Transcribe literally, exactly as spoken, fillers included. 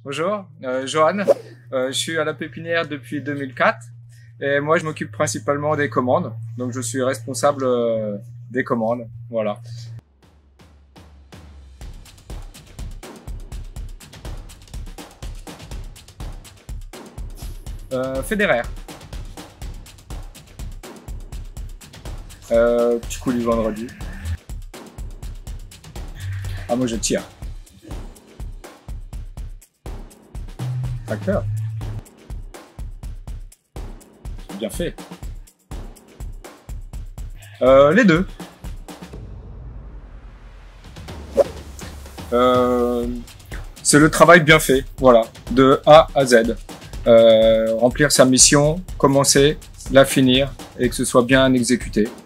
Bonjour, euh, Johan. Euh, je suis à la pépinière depuis deux mille quatre et moi je m'occupe principalement des commandes. Donc je suis responsable euh, des commandes. Voilà. Euh, fédéraire. Euh, petit coup du vendredi. Ah moi je tire. Tracteur. C'est bien fait. Euh, les deux. Euh, c'est le travail bien fait, voilà, de A à Z. Euh, remplir sa mission, commencer, la finir et que ce soit bien exécuté.